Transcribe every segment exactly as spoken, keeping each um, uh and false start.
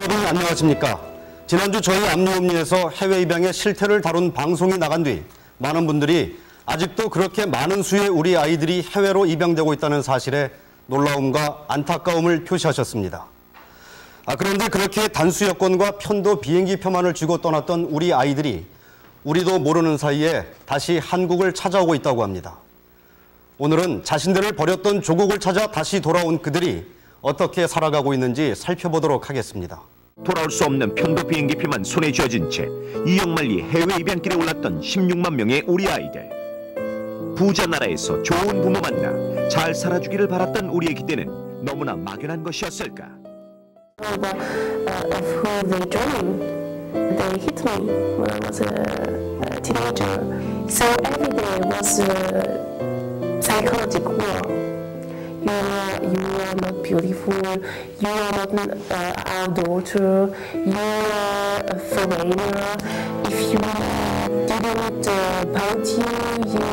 여러분 안녕하십니까? 지난주 저희 압류음리에서 해외 입양의 실태를 다룬 방송이 나간 뒤 많은 분들이 아직도 그렇게 많은 수의 우리 아이들이 해외로 입양되고 있다는 사실에 놀라움과 안타까움을 표시하셨습니다. 아, 그런데 그렇게 단수 여권과 편도 비행기 표만을 쥐고 떠났던 우리 아이들이 우리도 모르는 사이에 다시 한국을 찾아오고 있다고 합니다. 오늘은 자신들을 버렸던 조국을 찾아 다시 돌아온 그들이 어떻게 살아가고 있는지 살펴보도록 하겠습니다. 돌아올 수 없는 편도 비행기표만 손에 쥐어진 채 이역만리 해외 입양길에 올랐던 십육만 명의 우리 아이들. 부자 나라에서 좋은 부모 만나 잘 살아주기를 바랐던 우리의 기대는 너무나 막연한 것이었을까? Of who they joined, they hit me when I was a, a teenager. So every day was a psychological war. You are, you are not beautiful. You are not uh, our daughter. You are a foreigner. If you didn't uh, bout you, you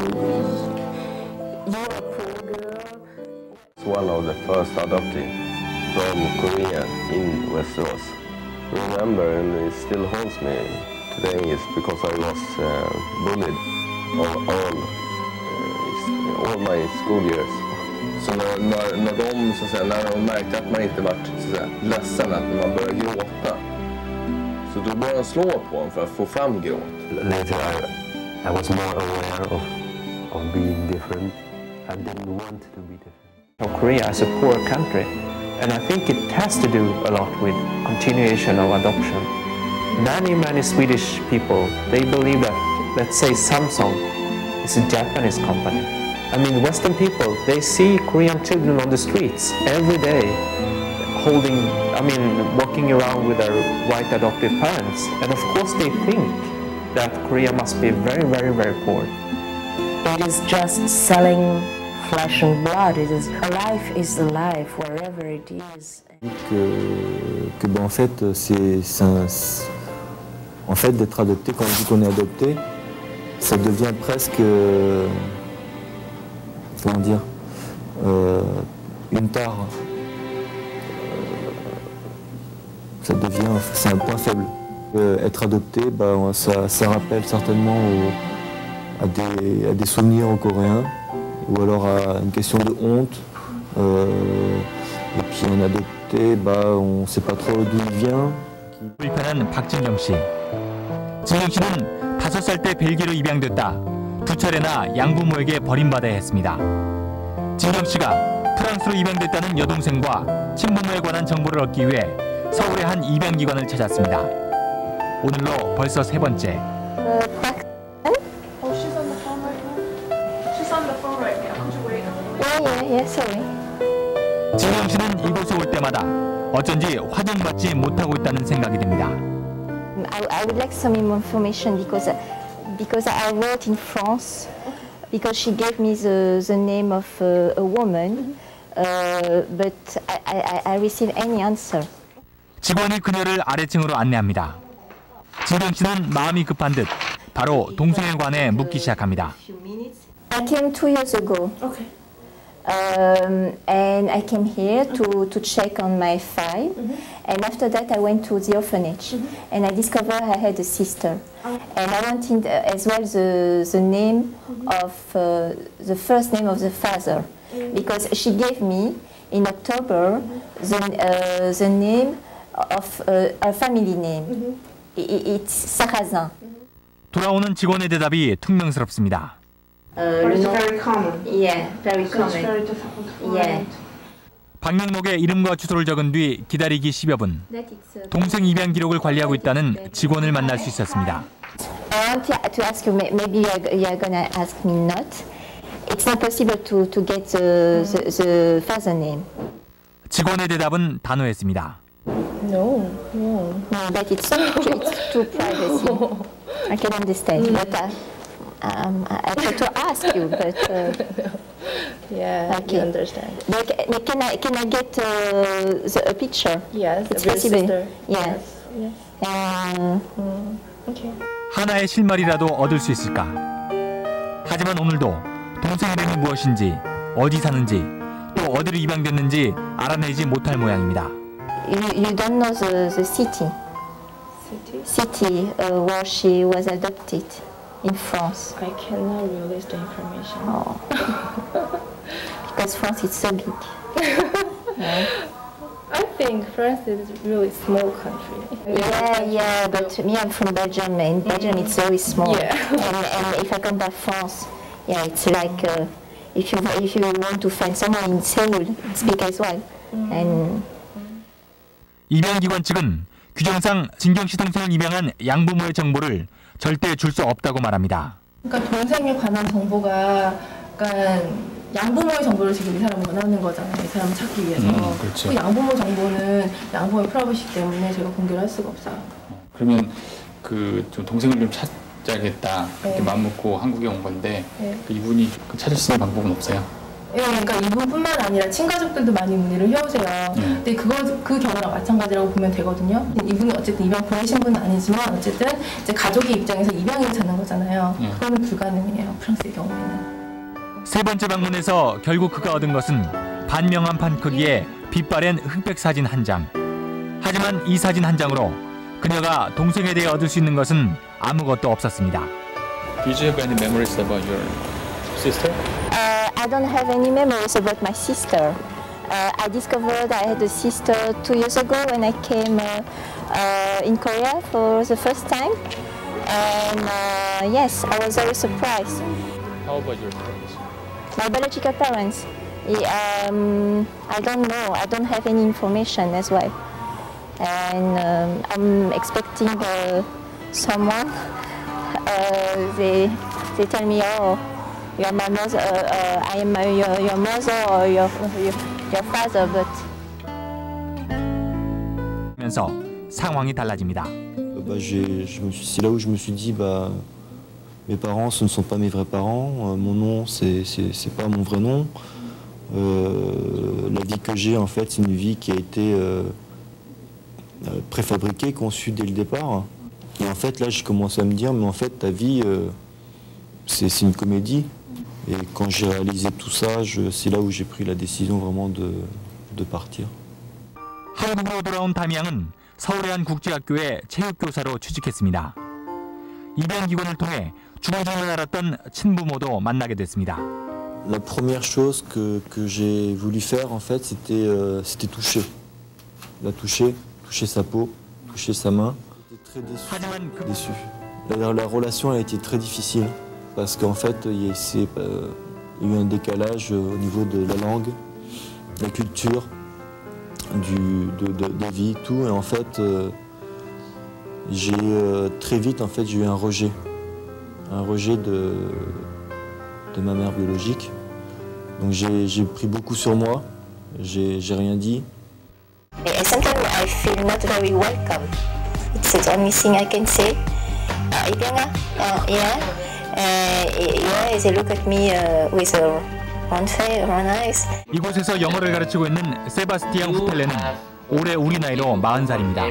you are a poor girl. One of the first adoptees from Korea in Westeros. Remember, and it still haunts me today, is because I was uh, bullied all, all, uh, all my school years. Så när, när, när de så att säga, när de märkte att man inte varit så att säga, ledsen, att man började gråta, så då började de slå på en för att få fram gråt. Later I, I was more aware of, of being different. I didn't want to be different. Korea is a poor country, and I think it has to do a lot with continuation of adoption. Many, many Swedish people, they believe that, let's say Samsung is a Japanese company. I mean, Western people, they see Korean children on the streets every day, holding, I mean, walking around with their white adoptive parents. And of course they think that Korea must be very, very, very poor. It is just selling flesh and blood. It is, a life is a life wherever it is. Que, que ben, en fait, c'est un, en fait d'être adopté, quand on dit qu'on est adopté, ça devient presque, euh, comment dire, euh, une tare. Euh, ça devient, c'est un point faible. Euh, être adopté, ben, ça, ça rappelle certainement au, à, des, à des souvenirs aux Coréens, ou alors à une question de honte. Euh, et puis un adopté, bah, on ne sait pas trop d'où il vient. 불편한 박진경 씨. 진경 씨는 다섯 살 때 벨기에로 입양됐다 두 차례나 양부모에게 버림받아야 했습니다. 진경 씨가 프랑스로 입양됐다는 여동생과 친부모에 관한 정보를 얻기 위해 서울의 한 입양기관을 찾았습니다. 오늘로 벌써 세 번째. 진경 씨는 이곳에 올 때마다 어쩐지 환영받지 못하고 있다는 생각이 듭니다. I, I would like some information because because I wrote in France because she gave me the the name of a, a woman, uh, but I, I I received any answer. 직원이 그녀를 아래층으로 안내합니다. 진경 씨는 마음이 급한 듯 바로 동생에 관해 묻기 시작합니다. I came two years ago. Okay. Um, and I came here to, to check on my file, mm-hmm. and after that I went to the orphanage, mm-hmm. and I discovered I had a sister, oh. and I wanted uh, as well the, the name mm-hmm. of uh, the first name of the father, mm-hmm. because she gave me in October mm-hmm. the, uh, the name of uh, her family name. Mm-hmm. it, it's Sarrazin. Mm-hmm. 돌아오는 직원의 대답이 퉁명스럽습니다. Uh, it's very common. Yeah, very so common. It's very difficult to find. Yeah. 방명록에 이름과 주소를 적은 뒤 기다리기 십여 분. 동생 입양 기록을 관리하고 있다는 직원을 만날 수 있었습니다. I want to ask you, maybe you're gonna ask me not. It's not possible to to get the the, the father name. 직원의 대답은 단호했습니다. No, no. No, but it's it's too privacy. I can understand, but. Uh, Um, I try to ask you, but uh, yeah, okay. you understand. But can I can I get uh, the, a picture? Yes, it's of your possible. sister. Yeah. Yes. Yes. Um, mm. Okay. 하나의 실마리라도 얻을 수 있을까? 하지만 오늘도 동생 이름이 무엇인지, 어디 사는지, 또 어디로 입양됐는지 알아내지 못할 모양입니다. you, you don't know the, the city. City? City uh, where she was adopted in France. I cannot release the information. Oh. Because France is so big. Yeah. I think France is a really small country. Yeah, yeah, but me, I'm from Belgium, and Belgium it's very small. Yeah. And, and if I come back France, yeah, it's like uh, if you if you want to find someone in Seoul, it's big as well. And 입양기관 측은 규정상 진경 씨 동생을 입양한 양부모의 정보를 절대 줄 수 없다고 말합니다. 그러니까 동생에 관한 정보가 약간 양부모의 정보를 지금 이 사람은 원하는 거잖아요. 이 사람을 찾기 위해서. 음, 그렇죠. 그 양부모 정보는 양부모의 프라이버시 때문에 제가 공개를 할 수가 없어요. 그러면 그 좀 동생을 좀 찾아야겠다 그렇게 네. 마음 먹고 한국에 온 건데 네. 그 이분이 그 찾을 수 있는 방법은 없어요? 예, 그러니까 이분뿐만 아니라 친가족들도 많이 문의를 해오세요. 네. 근데 그거 그 경우랑 마찬가지라고 보면 되거든요. 이분이 어쨌든 입양 보내신 분은 아니지만 어쨌든 이제 가족의 입장에서 입양을 찾는 거잖아요. 네. 그거는 불가능해요. 프랑스의 경우에는. 세 번째 방문에서 결국 그가 얻은 것은 반명한 판 크기의 빛바랜 흑백 사진 한 장. 하지만 이 사진 한 장으로 그녀가 동생에 대해 얻을 수 있는 것은 아무것도 없었습니다. Did you have any memories about your sister? uh, I don't have any memories about my sister. Uh, I discovered I had a sister two years ago when I came uh, uh, in Korea for the first time. And uh, yes, I was very surprised. How about your parents? My biological parents, um, I don't know. I don't have any information as well. And um, I'm expecting uh, someone. Uh, they, they tell me, oh, you're my mother, uh, uh, I am uh, your, your mother or your, your, your father, but... 면서 상황이 달라집니다. Bah, j'ai- je me suis- c'est là où je me suis dit, bah, mes parents, ce ne sont pas mes vrais parents. Euh, mon nom, c'est c'est c'est pas mon vrai nom. Euh, la vie que j'ai, en fait, c'est une vie qui a été euh, euh, préfabriquée, conçue dès le départ. Et en fait, là, j'ai commencé à me dire, mais en fait, ta vie, euh, c'est c'est une comédie. Et quand j'ai réalisé tout ça, je- c'est là où j'ai pris la décision vraiment de, de partir. 한국으로 돌아온 담양은 서울의 한 국제학교에 체육교사로 취직했습니다. 입양기관을 통해 중앙중을 알았던 친부모도 만나게 됐습니다. La première chose que, que j'ai voulu faire, en fait, c'était euh, c'était toucher. La toucher, toucher sa peau, toucher sa main. J'étais très déçu. 하지만 그 déçu. La, la relation a été très difficile parce qu'en fait, il y, a, c'est, euh, il y a eu un décalage au niveau de la langue, de la culture, du, de, de, de vie, tout. Et en fait, euh, j'ai euh, très vite, en fait, j'ai eu un rejet. Un rejet de, de ma mère biologique. Donc j'ai j'ai pris beaucoup sur moi, j'ai j'ai rien dit. And sometimes I feel not very welcome. It's the only thing I can say. Uh, Ibanga, uh, yeah, uh, yeah. They look at me uh, with a round face, round eyes. 이곳에서 영어를 가르치고 있는 세바스티앙 후텔레는 올해 우리 나이로 마흔 살입니다.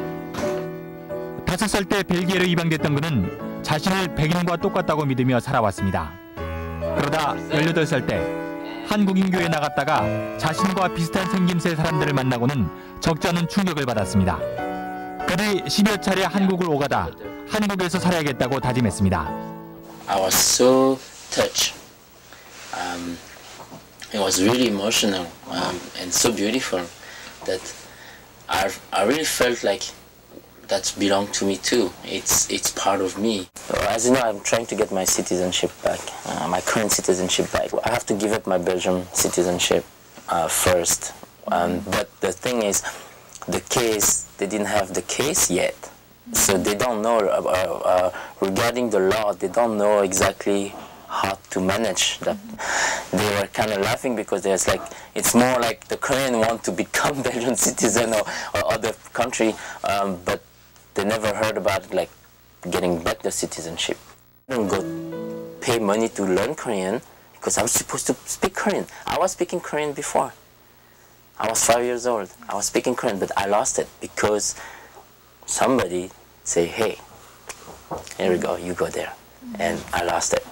다섯 살 때 벨기에로 입양됐던 그는 자신을 백인과 똑같다고 믿으며 살아왔습니다. 그러다 열여덟 살 때 한국인교회에 나갔다가 자신과 비슷한 생김새의 사람들을 만나고는 적지 않은 충격을 받았습니다. 그들이 십여 차례 한국을 오가다 한국에서 살아야겠다고 다짐했습니다. I was so touched. Um, it was really emotional um, and so beautiful that I I really felt like that belonged to me too. It's it's part of me. As you know, I'm trying to get my citizenship back, uh, my current citizenship back. I have to give up my Belgian citizenship uh, first. Um, but the thing is, the case, they didn't have the case yet. So they don't know, uh, uh, regarding the law, they don't know exactly how to manage that. They were kind of laughing because there's like, it's more like the Korean want to become Belgian citizen or, or other country, um, but they never heard about like getting back the citizenship. I didn't go pay money to learn Korean because I was supposed to speak Korean. I was speaking Korean before. I was five years old. I was speaking Korean, but I lost it because somebody say, hey, here we go, you go there. And I lost it.